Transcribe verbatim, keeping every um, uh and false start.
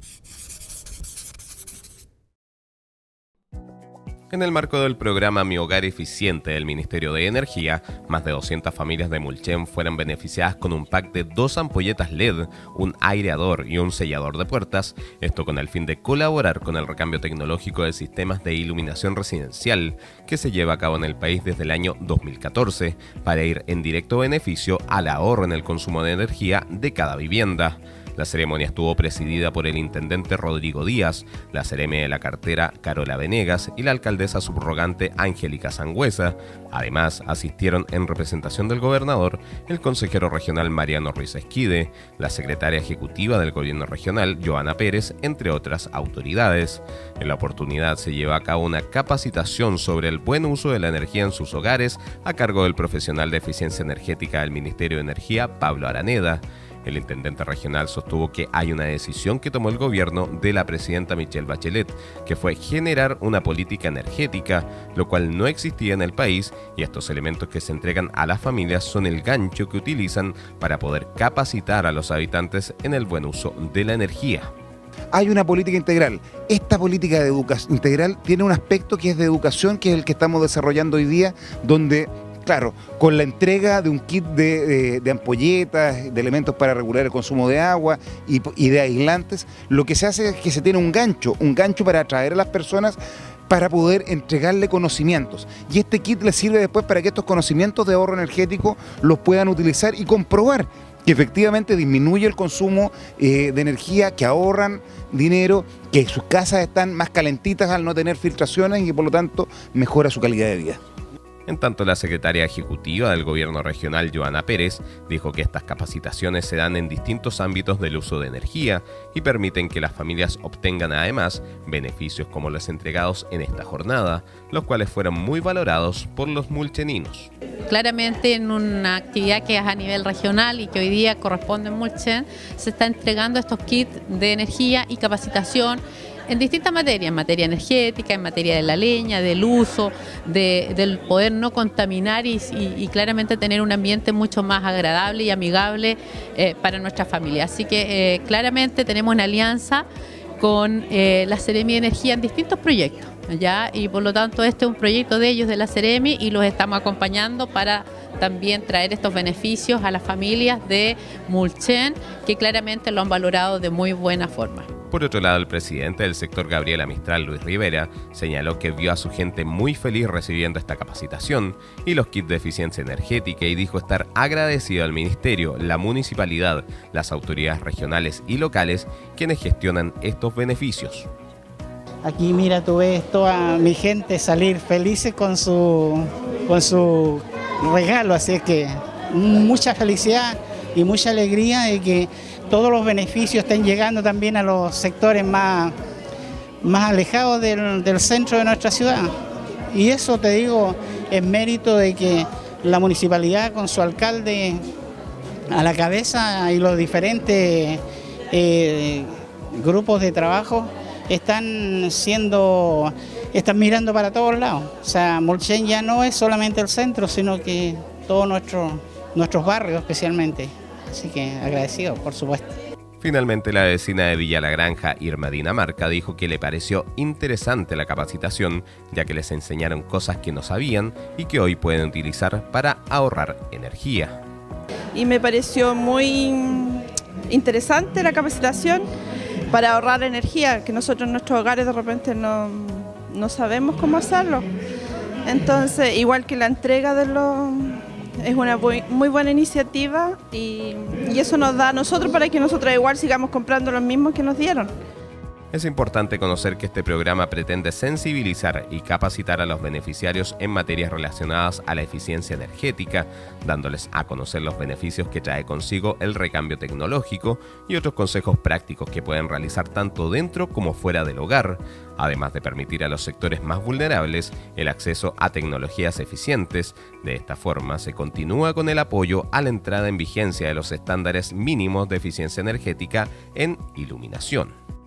En el marco del programa Mi Hogar Eficiente del Ministerio de Energía, más de doscientas familias de Mulchen fueron beneficiadas con un pack de dos ampolletas L E D, un aireador y un sellador de puertas, esto con el fin de colaborar con el recambio tecnológico de sistemas de iluminación residencial que se lleva a cabo en el país desde el año dos mil catorce, para ir en directo beneficio al ahorro en el consumo de energía de cada vivienda. La ceremonia estuvo presidida por el intendente Rodrigo Díaz, la seremi de la cartera Carola Venegas y la alcaldesa subrogante Angélica Sangüesa. Además, asistieron en representación del gobernador el consejero regional Mariano Ruiz Esquide, la secretaria ejecutiva del gobierno regional Joana Pérez, entre otras autoridades. En la oportunidad se lleva a cabo una capacitación sobre el buen uso de la energía en sus hogares a cargo del profesional de eficiencia energética del Ministerio de Energía, Pablo Araneda. El intendente regional sostuvo que hay una decisión que tomó el gobierno de la presidenta Michelle Bachelet, que fue generar una política energética, lo cual no existía en el país, y estos elementos que se entregan a las familias son el gancho que utilizan para poder capacitar a los habitantes en el buen uso de la energía. Hay una política integral. Esta política de educación integral tiene un aspecto que es de educación, que es el que estamos desarrollando hoy día, donde claro, con la entrega de un kit de, de, de ampolletas, de elementos para regular el consumo de agua y, y de aislantes, lo que se hace es que se tiene un gancho, un gancho para atraer a las personas para poder entregarle conocimientos. Y este kit les sirve después para que estos conocimientos de ahorro energético los puedan utilizar y comprobar que efectivamente disminuye el consumo eh, de energía, que ahorran dinero, que sus casas están más calentitas al no tener filtraciones y por lo tanto mejora su calidad de vida. En tanto, la secretaria ejecutiva del gobierno regional, Joana Pérez, dijo que estas capacitaciones se dan en distintos ámbitos del uso de energía y permiten que las familias obtengan además beneficios como los entregados en esta jornada, los cuales fueron muy valorados por los mulcheninos. Claramente en una actividad que es a nivel regional y que hoy día corresponde en Mulchen, se está entregando estos kits de energía y capacitación en distintas materias, en materia energética, en materia de la leña, del uso, de, del poder no contaminar y, y, y claramente tener un ambiente mucho más agradable y amigable eh, para nuestra familia. Así que eh, claramente tenemos una alianza con eh, la Seremi de Energía en distintos proyectos, ¿ya? Y por lo tanto este es un proyecto de ellos, de la Seremi, y los estamos acompañando para también traer estos beneficios a las familias de Mulchen, que claramente lo han valorado de muy buena forma. Por otro lado, el presidente del sector Gabriela Mistral, Luis Rivera, señaló que vio a su gente muy feliz recibiendo esta capacitación y los kits de eficiencia energética y dijo estar agradecido al ministerio, la municipalidad, las autoridades regionales y locales quienes gestionan estos beneficios. Aquí mira, tú ves toda mi gente salir felices con su, con su regalo, así que mucha felicidad y mucha alegría de que todos los beneficios estén llegando también a los sectores más, más alejados del, del centro de nuestra ciudad. Y eso, te digo, es mérito de que la municipalidad con su alcalde a la cabeza y los diferentes eh, grupos de trabajo están siendo, están mirando para todos lados. O sea, Mulchen ya no es solamente el centro, sino que todos nuestros, nuestros barrios especialmente. Así que agradecido, por supuesto. Finalmente, la vecina de Villa La Granja, Irma Dinamarca, dijo que le pareció interesante la capacitación, ya que les enseñaron cosas que no sabían y que hoy pueden utilizar para ahorrar energía. Y me pareció muy interesante la capacitación para ahorrar energía, que nosotros en nuestros hogares de repente no, no sabemos cómo hacerlo. Entonces, igual que la entrega de los... Es una muy, muy buena iniciativa y, y eso nos da a nosotros para que nosotros igual sigamos comprando los mismos que nos dieron. Es importante conocer que este programa pretende sensibilizar y capacitar a los beneficiarios en materias relacionadas a la eficiencia energética, dándoles a conocer los beneficios que trae consigo el recambio tecnológico y otros consejos prácticos que pueden realizar tanto dentro como fuera del hogar, además de permitir a los sectores más vulnerables el acceso a tecnologías eficientes. De esta forma se continúa con el apoyo a la entrada en vigencia de los estándares mínimos de eficiencia energética en iluminación.